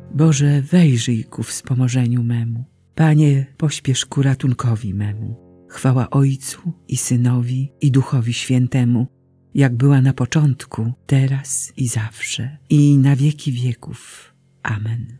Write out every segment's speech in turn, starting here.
Boże, wejrzyj ku wspomożeniu memu. Panie, pośpiesz ku ratunkowi memu. Chwała Ojcu i Synowi i Duchowi Świętemu, jak była na początku, teraz i zawsze, i na wieki wieków. Amen.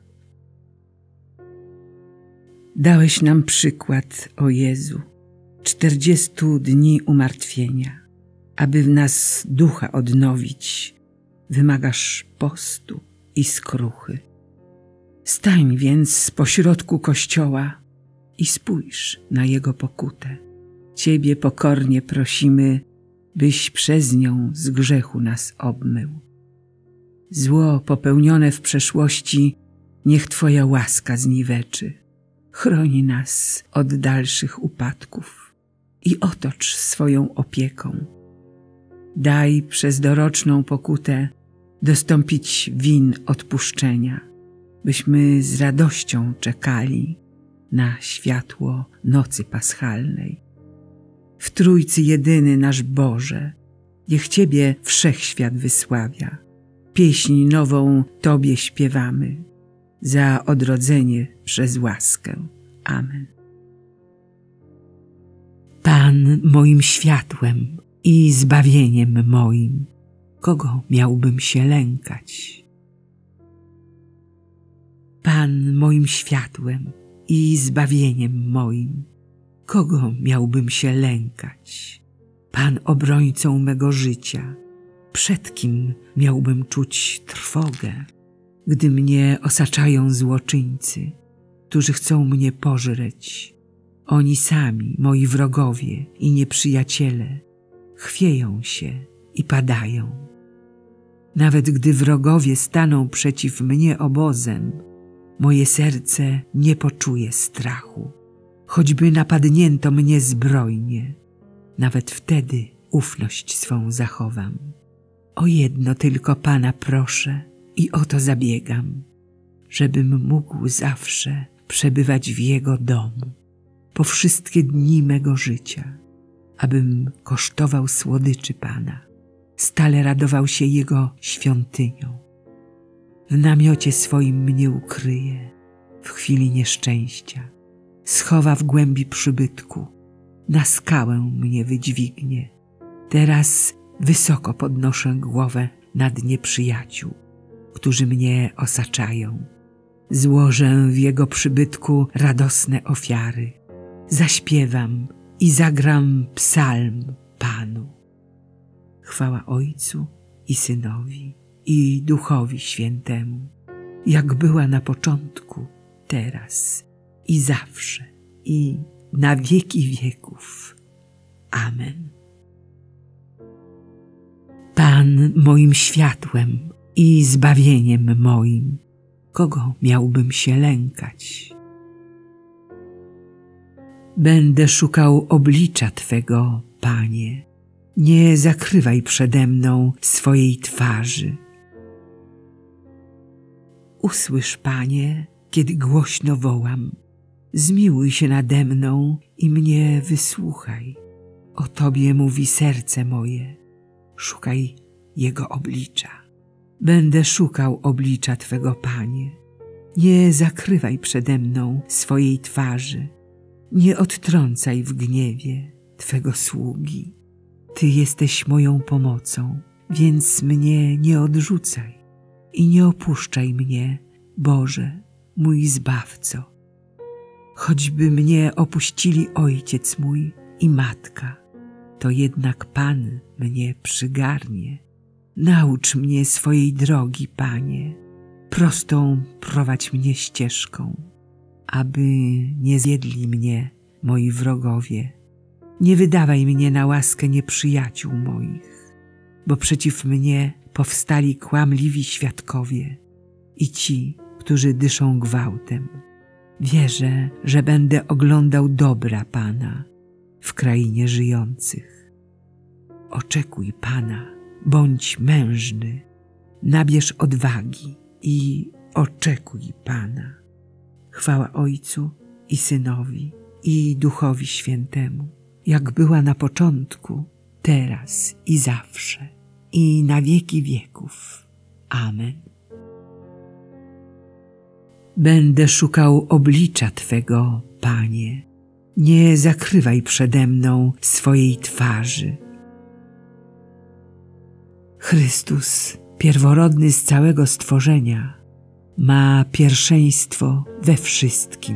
Dałeś nam przykład, o Jezu, 40 dni umartwienia. Aby w nas ducha odnowić, wymagasz postu i skruchy. Stań więc pośrodku Kościoła i spójrz na Jego pokutę. Ciebie pokornie prosimy, byś przez nią z grzechu nas obmył. Zło popełnione w przeszłości niech Twoja łaska zniweczy. Chroni nas od dalszych upadków i otocz swoją opieką. Daj przez doroczną pokutę dostąpić win odpuszczenia, byśmy z radością czekali na światło nocy paschalnej. W Trójcy jedyny nasz Boże, niech Ciebie wszechświat wysławia. Pieśń nową Tobie śpiewamy, za odrodzenie przez łaskę. Amen. Pan moim światłem i zbawieniem moim, kogo miałbym się lękać? Pan moim światłem i zbawieniem moim, kogo miałbym się lękać? Pan obrońcą mego życia, przed kim miałbym czuć trwogę, gdy mnie osaczają złoczyńcy, którzy chcą mnie pożreć. Oni sami, moi wrogowie i nieprzyjaciele, chwieją się i padają. Nawet gdy wrogowie staną przeciw mnie obozem, moje serce nie poczuje strachu. Choćby napadnięto mnie zbrojnie, nawet wtedy ufność swą zachowam. O jedno tylko Pana proszę i o to zabiegam, żebym mógł zawsze przebywać w Jego domu, po wszystkie dni mego życia, abym kosztował słodyczy Pana, stale radował się Jego świątynią. W namiocie swoim mnie ukryje w chwili nieszczęścia, schowa w głębi przybytku, na skałę mnie wydźwignie. Teraz wysoko podnoszę głowę nad nieprzyjaciół, którzy mnie osaczają. Złożę w Jego przybytku radosne ofiary, zaśpiewam i zagram psalm Panu. Chwała Ojcu i Synowi i Duchowi Świętemu, jak była na początku, teraz i zawsze, i na wieki wieków. Amen. Pan moim światłem i zbawieniem moim, kogo miałbym się lękać? Będę szukał oblicza Twego, Panie. Nie zakrywaj przede mną swojej twarzy. Usłysz, Panie, kiedy głośno wołam. Zmiłuj się nade mną i mnie wysłuchaj. O Tobie mówi serce moje. Szukaj Jego oblicza. Będę szukał oblicza Twego, Panie. Nie zakrywaj przede mną swojej twarzy. Nie odtrącaj w gniewie Twego sługi. Ty jesteś moją pomocą, więc mnie nie odrzucaj i nie opuszczaj mnie, Boże, mój Zbawco. Choćby mnie opuścili ojciec mój i matka, to jednak Pan mnie przygarnie. Naucz mnie swojej drogi, Panie, prostą prowadź mnie ścieżką, aby nie zjedli mnie moi wrogowie. Nie wydawaj mnie na łaskę nieprzyjaciół moich, bo przeciw mnie powstali kłamliwi świadkowie i ci, którzy dyszą gwałtem. Wierzę, że będę oglądał dobra Pana w krainie żyjących. Oczekuj Pana, bądź mężny, nabierz odwagi i oczekuj Pana. Chwała Ojcu i Synowi i Duchowi Świętemu, jak była na początku, teraz i zawsze, i na wieki wieków. Amen. Będę szukał oblicza Twego, Panie. Nie zakrywaj przede mną swojej twarzy. Chrystus, pierworodny z całego stworzenia, ma pierwszeństwo we wszystkim.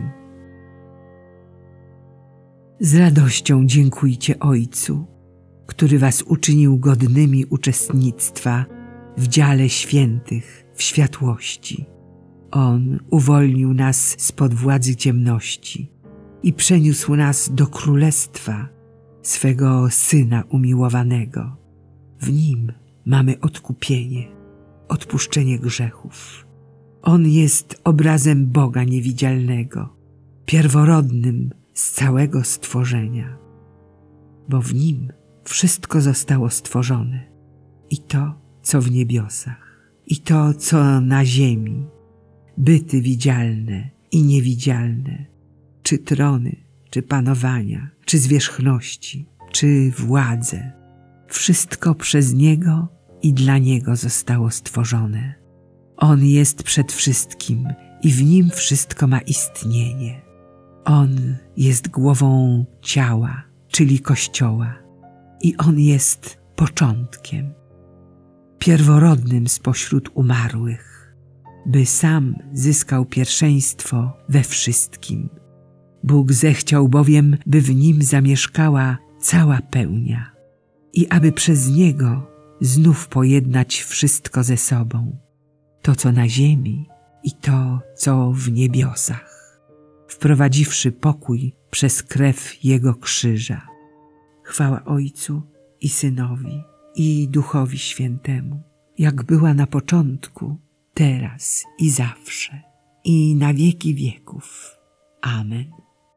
Z radością dziękujcie Ojcu, który was uczynił godnymi uczestnictwa w dziale świętych w światłości. On uwolnił nas spod władzy ciemności i przeniósł nas do królestwa swego Syna umiłowanego. W Nim mamy odkupienie, odpuszczenie grzechów. On jest obrazem Boga niewidzialnego, pierworodnym z całego stworzenia, bo w Nim wszystko zostało stworzone, i to, co w niebiosach, i to, co na ziemi, byty widzialne i niewidzialne, czy trony, czy panowania, czy zwierzchności, czy władze. Wszystko przez Niego i dla Niego zostało stworzone. On jest przed wszystkim i w Nim wszystko ma istnienie. On jest głową ciała, czyli Kościoła, i On jest początkiem, pierworodnym spośród umarłych, by sam zyskał pierwszeństwo we wszystkim. Bóg zechciał bowiem, by w Nim zamieszkała cała pełnia i aby przez Niego znów pojednać wszystko ze sobą, to co na ziemi i to co w niebiosach, wprowadziwszy pokój przez krew Jego krzyża. Chwała Ojcu i Synowi i Duchowi Świętemu, jak była na początku, teraz i zawsze, i na wieki wieków. Amen.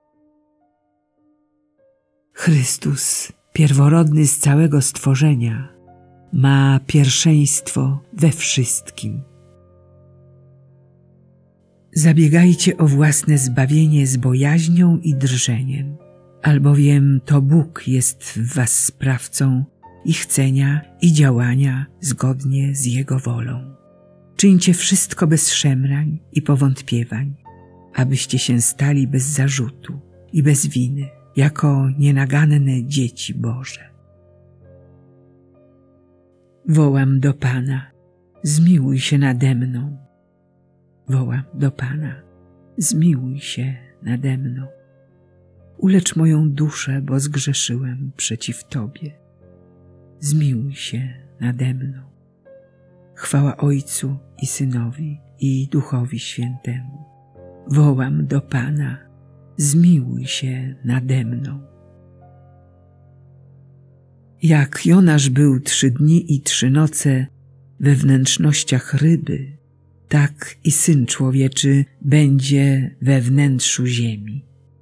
Chrystus, pierworodny z całego stworzenia, ma pierwszeństwo we wszystkim. Zabiegajcie o własne zbawienie z bojaźnią i drżeniem, albowiem to Bóg jest w was sprawcą i chcenia i działania zgodnie z Jego wolą. Czyńcie wszystko bez szemrań i powątpiewań, abyście się stali bez zarzutu i bez winy, jako nienaganne dzieci Boże. Wołam do Pana, zmiłuj się nade mną. Wołam do Pana, zmiłuj się nade mną. Ulecz moją duszę, bo zgrzeszyłem przeciw Tobie. Zmiłuj się nade mną. Chwała Ojcu i Synowi i Duchowi Świętemu. Wołam do Pana, zmiłuj się nade mną. Jak Jonasz był 3 dni i 3 noce we wnętrznościach ryby, tak i Syn Człowieczy będzie we wnętrzu ziemi.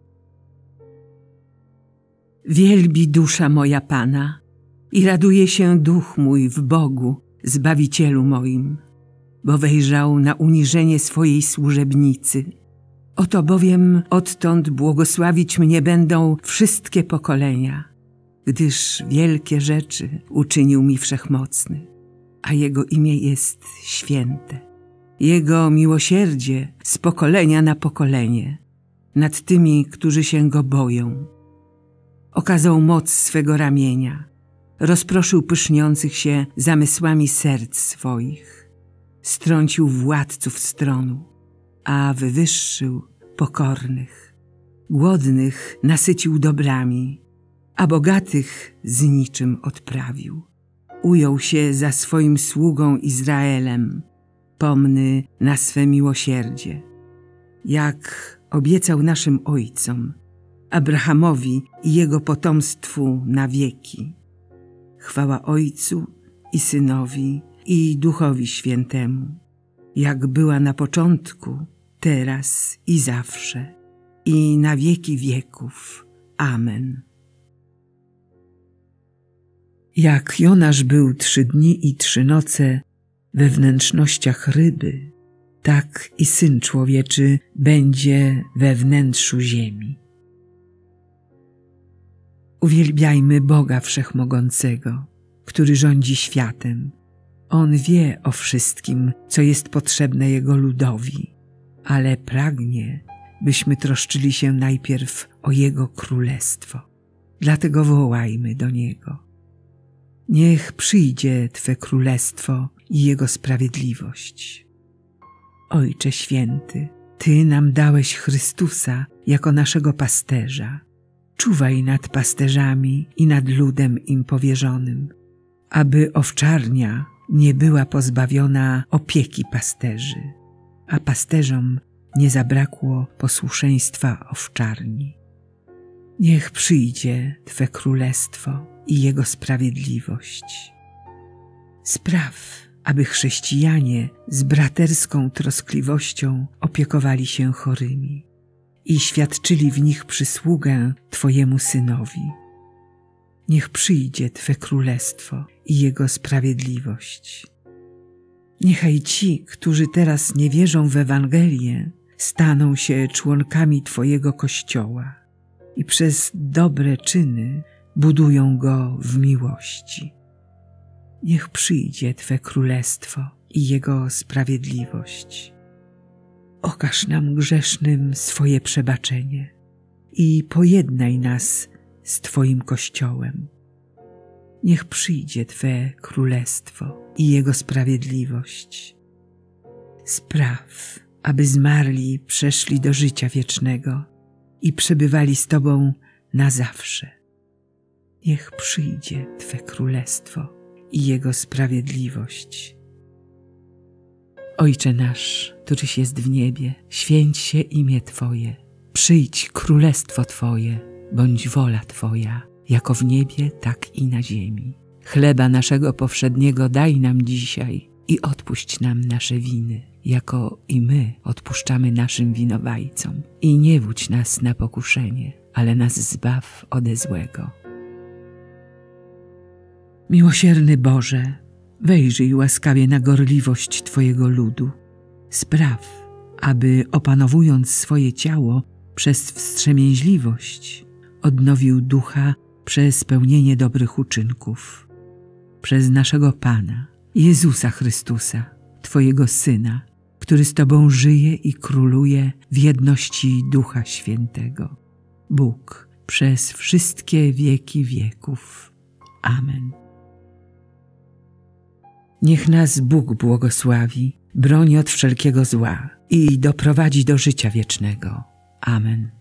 Wielbi dusza moja Pana i raduje się duch mój w Bogu, Zbawicielu moim, bo wejrzał na uniżenie swojej służebnicy. Oto bowiem odtąd błogosławić mnie będą wszystkie pokolenia, gdyż wielkie rzeczy uczynił mi Wszechmocny, a Jego imię jest święte. Jego miłosierdzie z pokolenia na pokolenie nad tymi, którzy się Go boją. Okazał moc swego ramienia, rozproszył pyszniących się zamysłami serc swoich, strącił władców stronu, a wywyższył pokornych. Głodnych nasycił dobrami, a bogatych z niczym odprawił. Ujął się za swoim sługą Izraelem, pomny na swe miłosierdzie, jak obiecał naszym ojcom, Abrahamowi i jego potomstwu na wieki. Chwała Ojcu i Synowi i Duchowi Świętemu, jak była na początku, teraz i zawsze, i na wieki wieków. Amen. Jak Jonasz był 3 dni i 3 noce we wnętrznościach ryby, tak i Syn Człowieczy będzie we wnętrzu ziemi. Uwielbiajmy Boga Wszechmogącego, który rządzi światem. On wie o wszystkim, co jest potrzebne Jego ludowi. ale pragnie, byśmy troszczyli się najpierw o Jego królestwo. Dlatego wołajmy do Niego. Niech przyjdzie Twe królestwo i Jego sprawiedliwość. Ojcze Święty, Ty nam dałeś Chrystusa jako naszego pasterza. Czuwaj nad pasterzami i nad ludem im powierzonym, aby owczarnia nie była pozbawiona opieki pasterzy, a pasterzom nie zabrakło posłuszeństwa owczarni. Niech przyjdzie Twe królestwo i Jego sprawiedliwość. Spraw, aby chrześcijanie z braterską troskliwością opiekowali się chorymi i świadczyli w nich przysługę Twojemu Synowi. Niech przyjdzie Twe królestwo i Jego sprawiedliwość. Niechaj ci, którzy teraz nie wierzą w Ewangelię, staną się członkami Twojego Kościoła i przez dobre czyny budują go w miłości. Niech przyjdzie Twe królestwo i Jego sprawiedliwość. Okaż nam grzesznym swoje przebaczenie i pojednaj nas z Twoim Kościołem. Niech przyjdzie Twe królestwo i Jego sprawiedliwość. Spraw, aby zmarli przeszli do życia wiecznego i przebywali z Tobą na zawsze. Niech przyjdzie Twe królestwo i Jego sprawiedliwość. Ojcze nasz, któryś jest w niebie, święć się imię Twoje. Przyjdź królestwo Twoje, bądź wola Twoja, jako w niebie, tak i na ziemi. Chleba naszego powszedniego daj nam dzisiaj i odpuść nam nasze winy, jako i my odpuszczamy naszym winowajcom. I nie wódź nas na pokuszenie, ale nas zbaw ode złego. Miłosierny Boże, wejrzyj łaskawie na gorliwość Twojego ludu. Spraw, aby opanowując swoje ciało przez wstrzemięźliwość, odnowił ducha przez pełnienie dobrych uczynków. Przez naszego Pana, Jezusa Chrystusa, Twojego Syna, który z Tobą żyje i króluje w jedności Ducha Świętego. Bóg przez wszystkie wieki wieków. Amen. Niech nas Bóg błogosławi, broni od wszelkiego zła i doprowadzi do życia wiecznego. Amen.